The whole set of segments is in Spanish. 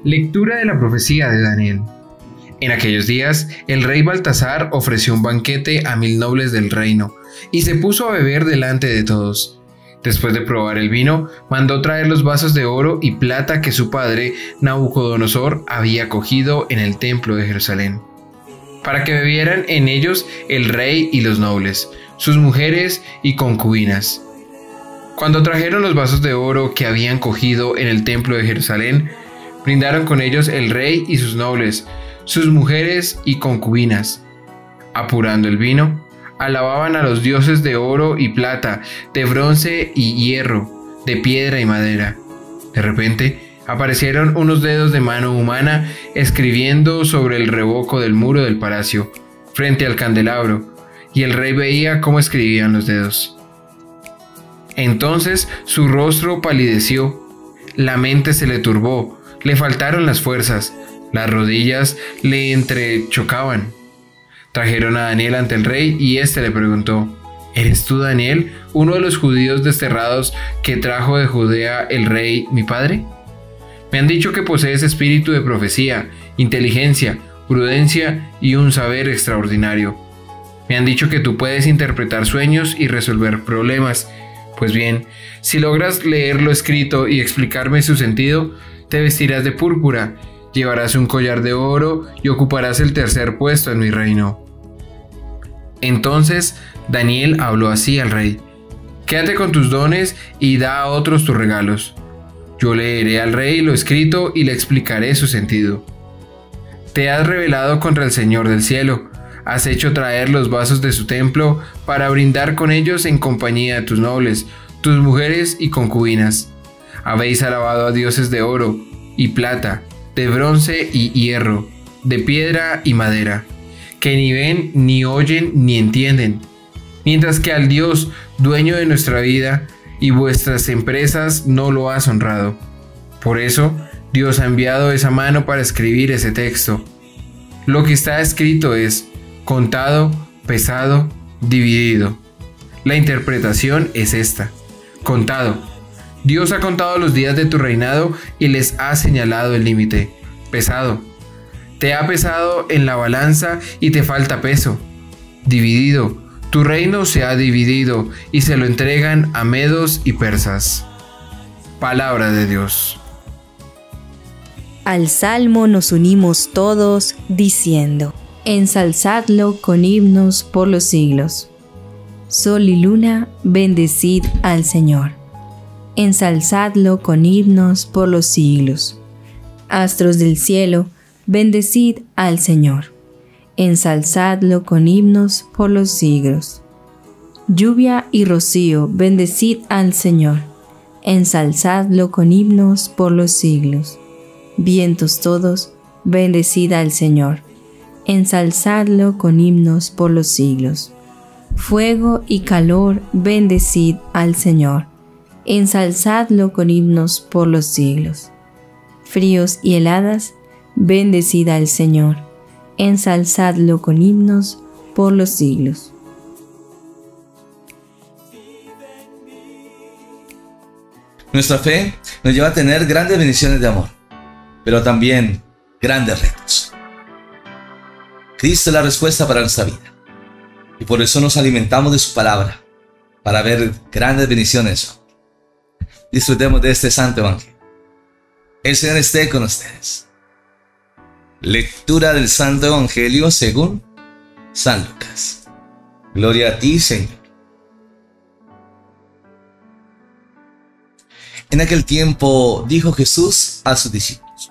Lectura de la profecía de Daniel. En aquellos días, el rey Baltasar ofreció un banquete a 1000 nobles del reino, y se puso a beber delante de todos. Después de probar el vino, mandó traer los vasos de oro y plata que su padre, Nabucodonosor, había cogido en el templo de Jerusalén, para que bebieran en ellos el rey y los nobles, sus mujeres y concubinas. Cuando trajeron los vasos de oro que habían cogido en el templo de Jerusalén, brindaron con ellos el rey y sus nobles, sus mujeres y concubinas. Apurando el vino, alababan a los dioses de oro y plata, de bronce y hierro, de piedra y madera. De repente, aparecieron unos dedos de mano humana escribiendo sobre el revoco del muro del palacio, frente al candelabro, y el rey veía cómo escribían los dedos. Entonces su rostro palideció, la mente se le turbó, le faltaron las fuerzas, las rodillas le entrechocaban. Trajeron a Daniel ante el rey y éste le preguntó: ¿Eres tú, Daniel, uno de los judíos desterrados que trajo de Judea el rey, mi padre? Me han dicho que posees espíritu de profecía, inteligencia, prudencia y un saber extraordinario. Me han dicho que tú puedes interpretar sueños y resolver problemas. Pues bien, si logras leer lo escrito y explicarme su sentido, te vestirás de púrpura, llevarás un collar de oro y ocuparás el tercer puesto en mi reino. Entonces Daniel habló así al rey: Quédate con tus dones y da a otros tus regalos. Yo leeré al rey lo escrito y le explicaré su sentido. Te has rebelado contra el Señor del cielo, has hecho traer los vasos de su templo para brindar con ellos en compañía de tus nobles, tus mujeres y concubinas. Habéis alabado a dioses de oro y plata, de bronce y hierro, de piedra y madera, que ni ven, ni oyen, ni entienden, mientras que al Dios, dueño de nuestra vida y vuestras empresas, no lo has honrado. Por eso, Dios ha enviado esa mano para escribir ese texto. Lo que está escrito es: contado, pesado, dividido. La interpretación es esta: contado. Dios ha contado los días de tu reinado y les ha señalado el límite. Pesado. Te ha pesado en la balanza y te falta peso. Dividido. Tu reino se ha dividido y se lo entregan a medos y persas. Palabra de Dios. Al salmo nos unimos todos diciendo: ensalzadlo con himnos por los siglos. Sol y luna, bendecid al Señor. Ensalzadlo con himnos por los siglos. Astros del cielo, bendecid al Señor. Ensalzadlo con himnos por los siglos. Lluvia y rocío, bendecid al Señor. Ensalzadlo con himnos por los siglos. Vientos todos, bendecid al Señor. Ensalzadlo con himnos por los siglos. Fuego y calor, bendecid al Señor. Ensalzadlo con himnos por los siglos. Fríos y heladas, bendecid al Señor. Ensalzadlo con himnos por los siglos. Nuestra fe nos lleva a tener grandes bendiciones de amor, pero también grandes retos. Cristo es la respuesta para nuestra vida, y por eso nos alimentamos de su palabra, para ver grandes bendiciones. Disfrutemos de este santo evangelio. El Señor esté con ustedes. Lectura del santo evangelio según San Lucas. Gloria a ti, Señor. En aquel tiempo dijo Jesús a sus discípulos: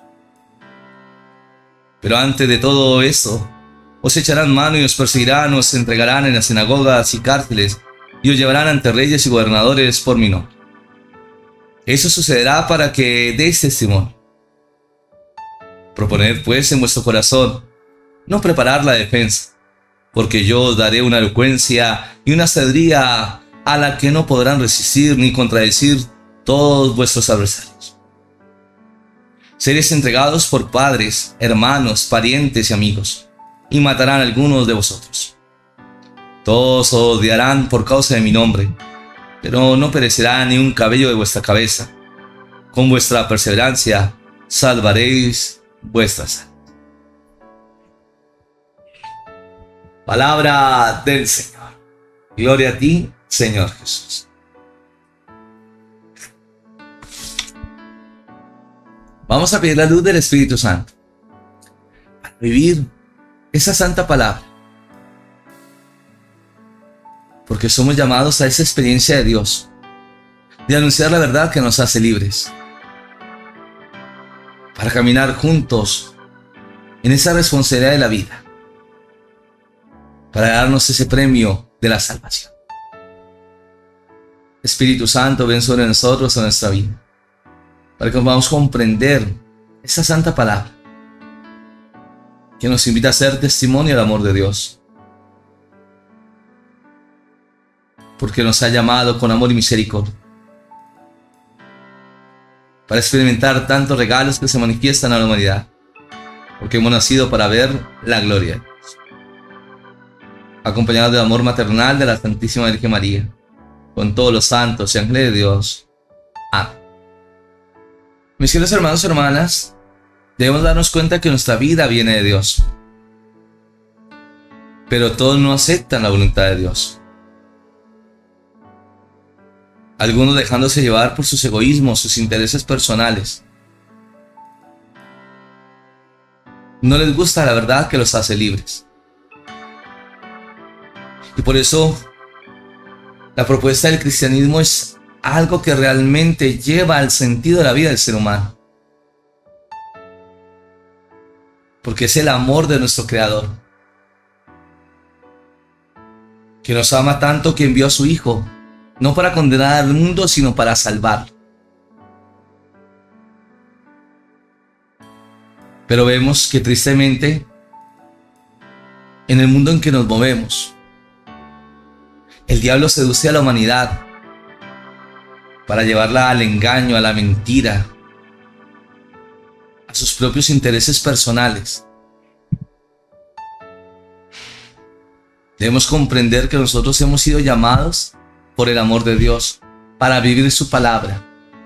pero antes de todo esto, os echarán mano y os perseguirán, os entregarán en las sinagogas y cárceles, y os llevarán ante reyes y gobernadores por mi nombre. Eso sucederá para que deis testimonio. Proponed pues en vuestro corazón no preparar la defensa, porque yo os daré una elocuencia y una sabiduría a la que no podrán resistir ni contradecir todos vuestros adversarios. Seréis entregados por padres, hermanos, parientes y amigos, y matarán a algunos de vosotros. Todos os odiarán por causa de mi nombre, pero no perecerá ni un cabello de vuestra cabeza. Con vuestra perseverancia salvaréis vuestras almas. Palabra del Señor. Gloria a ti, Señor Jesús. Vamos a pedir la luz del Espíritu Santo para vivir esa santa palabra. Porque somos llamados a esa experiencia de Dios, de anunciar la verdad que nos hace libres, para caminar juntos en esa responsabilidad de la vida, para darnos ese premio de la salvación. Espíritu Santo, ven sobre nosotros en nuestra vida, para que podamos comprender esa santa palabra que nos invita a ser testimonio del amor de Dios, porque nos ha llamado con amor y misericordia para experimentar tantos regalos que se manifiestan a la humanidad, porque hemos nacido para ver la gloria de Dios, acompañados del amor maternal de la Santísima Virgen María, con todos los santos y ángeles de Dios. Amén. Mis queridos hermanos y hermanas, debemos darnos cuenta que nuestra vida viene de Dios, pero todos no aceptan la voluntad de Dios. Algunos dejándose llevar por sus egoísmos, sus intereses personales. No les gusta la verdad que los hace libres. Y por eso la propuesta del cristianismo es algo que realmente lleva al sentido de la vida del ser humano. Porque es el amor de nuestro Creador, que nos ama tanto que envió a su Hijo, no para condenar al mundo, sino para salvar. Pero vemos que tristemente, en el mundo en que nos movemos, el diablo seduce a la humanidad para llevarla al engaño, a la mentira, a sus propios intereses personales. Debemos comprender que nosotros hemos sido llamados por el amor de Dios para vivir su palabra,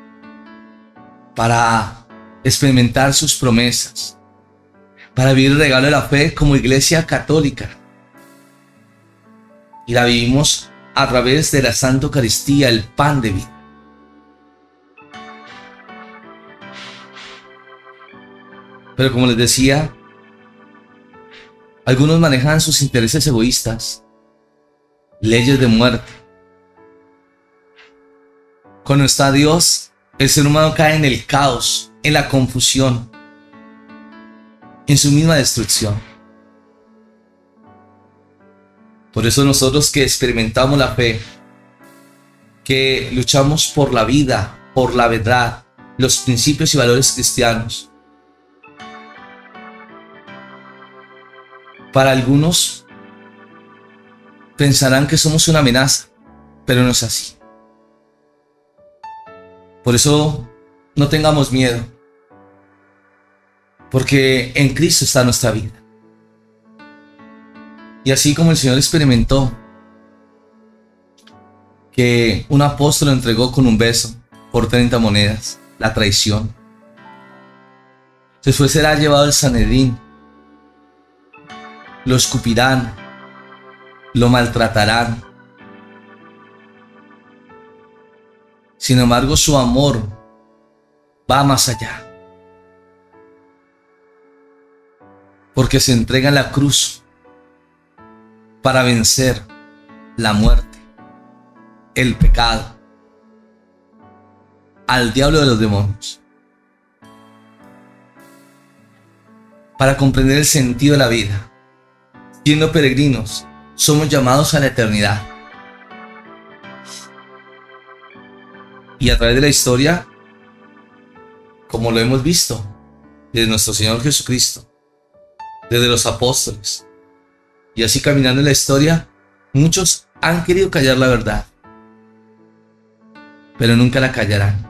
para experimentar sus promesas, para vivir el regalo de la fe como iglesia católica. Y la vivimos a través de la Santa Eucaristía, el pan de vida. Pero como les decía, algunos manejan sus intereses egoístas, leyes de muerte. Cuando está Dios, el ser humano cae en el caos, en la confusión, en su misma destrucción. Por eso nosotros que experimentamos la fe, que luchamos por la vida, por la verdad, los principios y valores cristianos, para algunos pensarán que somos una amenaza, pero no es así. Por eso no tengamos miedo, porque en Cristo está nuestra vida. Y así como el Señor experimentó que un apóstol lo entregó con un beso por 30 monedas, la traición. Después será llevado al Sanedrín, lo escupirán, lo maltratarán. Sin embargo, su amor va más allá, porque se entrega en la cruz para vencer la muerte, el pecado, al diablo de los demonios, para comprender el sentido de la vida. Siendo peregrinos, somos llamados a la eternidad. Y a través de la historia, como lo hemos visto, desde nuestro Señor Jesucristo, desde los apóstoles, y así caminando en la historia, muchos han querido callar la verdad, pero nunca la callarán.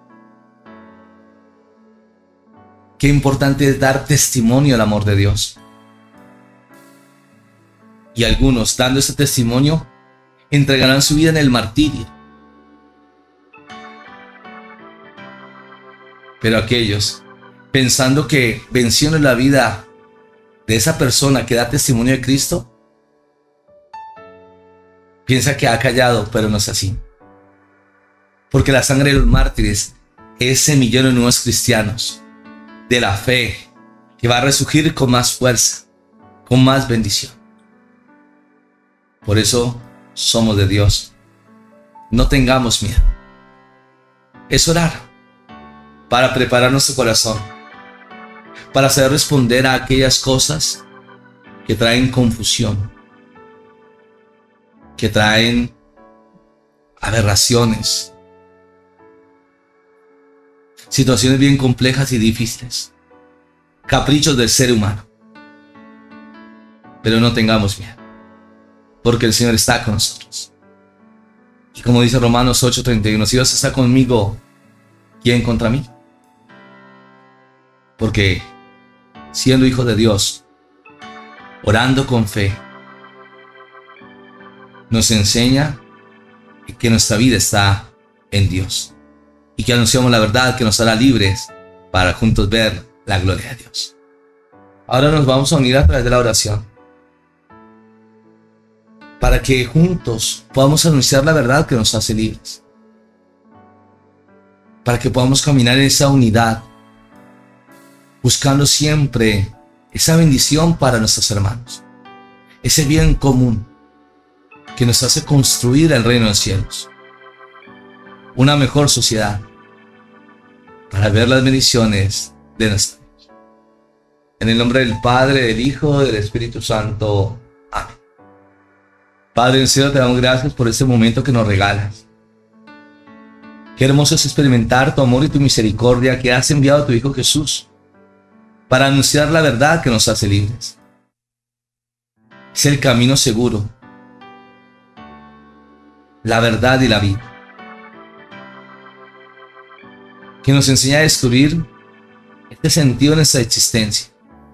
Qué importante es dar testimonio al amor de Dios. Y algunos, dando ese testimonio, entregarán su vida en el martirio. Pero aquellos pensando que venció en la vida de esa persona que da testimonio de Cristo, piensa que ha callado, pero no es así. Porque la sangre de los mártires es semillero de nuevos cristianos, de la fe, que va a resurgir con más fuerza, con más bendición. Por eso somos de Dios. No tengamos miedo. Es orar para preparar nuestro corazón, para saber responder a aquellas cosas que traen confusión, que traen aberraciones, situaciones bien complejas y difíciles, caprichos del ser humano. Pero no tengamos miedo, porque el Señor está con nosotros. Y como dice Romanos 8:31, si Dios está conmigo, ¿quién contra mí? Porque siendo hijos de Dios, orando con fe, nos enseña que nuestra vida está en Dios y que anunciamos la verdad que nos hará libres para juntos ver la gloria de Dios. Ahora nos vamos a unir a través de la oración para que juntos podamos anunciar la verdad que nos hace libres, para que podamos caminar en esa unidad, buscando siempre esa bendición para nuestros hermanos, ese bien común que nos hace construir el reino de los cielos, una mejor sociedad, para ver las bendiciones de nuestra vida. En el nombre del Padre, del Hijo y del Espíritu Santo. Amén. Padre del cielo, te damos gracias por este momento que nos regalas. Qué hermoso es experimentar tu amor y tu misericordia que has enviado a tu Hijo Jesús para anunciar la verdad que nos hace libres. Es el camino seguro, la verdad y la vida, que nos enseña a descubrir este sentido en nuestra existencia,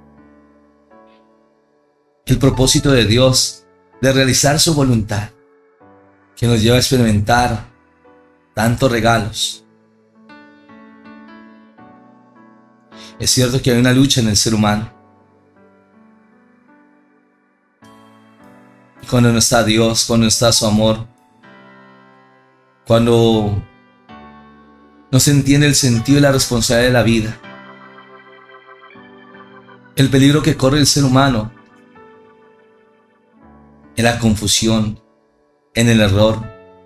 el propósito de Dios de realizar su voluntad, que nos lleva a experimentar tantos regalos. Es cierto que hay una lucha en el ser humano, y cuando no está Dios, cuando no está su amor, cuando no se entiende el sentido y la responsabilidad de la vida, el peligro que corre el ser humano en la confusión, en el error,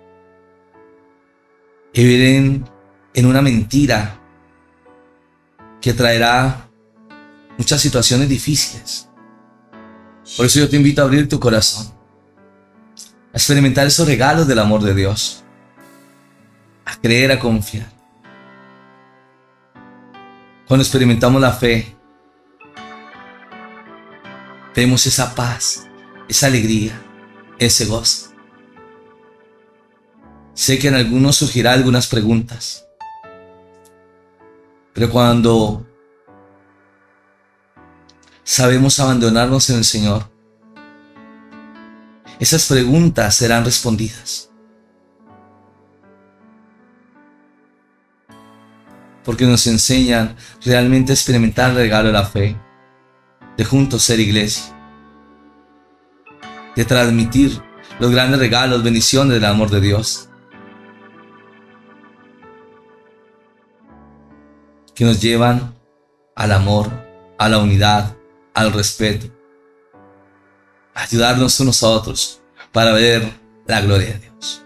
y vivir en una mentira que traerá muchas situaciones difíciles. Por eso yo te invito a abrir tu corazón, a experimentar esos regalos del amor de Dios, a creer, a confiar. Cuando experimentamos la fe, vemos esa paz, esa alegría, ese gozo. Sé que en algunos surgirá algunas preguntas, pero cuando sabemos abandonarnos en el Señor, esas preguntas serán respondidas, porque nos enseñan realmente a experimentar el regalo de la fe, de juntos ser iglesia, de transmitir los grandes regalos, bendiciones del amor de Dios, que nos llevan al amor, a la unidad, al respeto, a ayudarnos unos a otros para ver la gloria de Dios.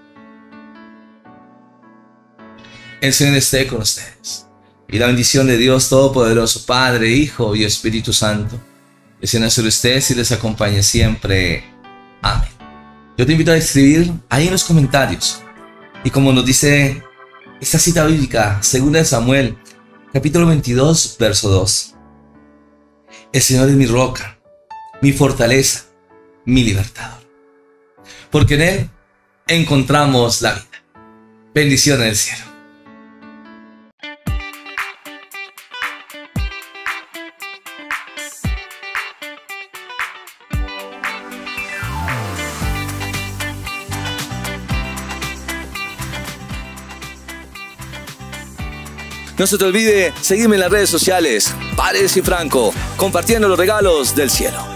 El Señor esté con ustedes, y la bendición de Dios Todopoderoso, Padre, Hijo y Espíritu Santo, descienda sobre ustedes y les acompañe siempre. Amén. Yo te invito a escribir ahí en los comentarios, y como nos dice esta cita bíblica, 2 Samuel, capítulo 22, verso 2. El Señor es mi roca, mi fortaleza, mi libertador, porque en Él encontramos la vida. Bendiciones del cielo. No se te olvide seguirme en las redes sociales, Paredes y Franco, compartiendo los regalos del cielo.